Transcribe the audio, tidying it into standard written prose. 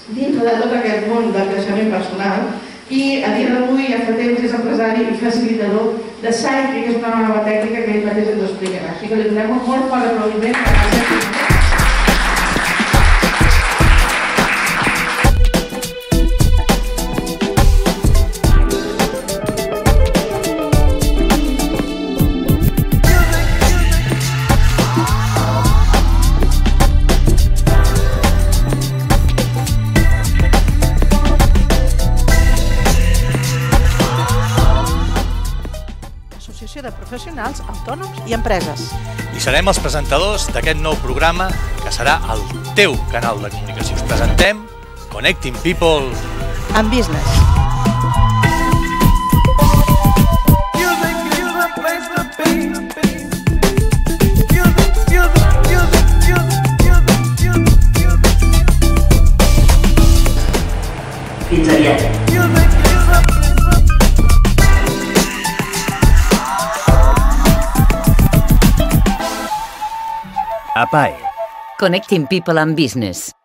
dintre de tot aquest món del creixement personal i a dia d'avui, ja fa temps, és empresari i facilitador de Psyche, que és una nova tècnica que ell mateix ens explicarà. Així que li donem un molt fort aplaudiment a la Psyche. De professionals, autònoms i empreses. I serem els presentadors d'aquest nou programa que serà el teu canal de comunicació. Us presentem Connecting People and Business. Fins aviat. APAE. Connecting People and Business.